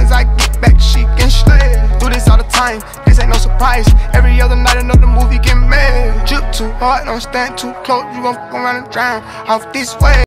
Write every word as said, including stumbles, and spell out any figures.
as I get back, she can slay. Do this all the time, this ain't no surprise. Every other night another movie get made. Drip too hard, don't stand too close, you gon' fuck around and drown off this way.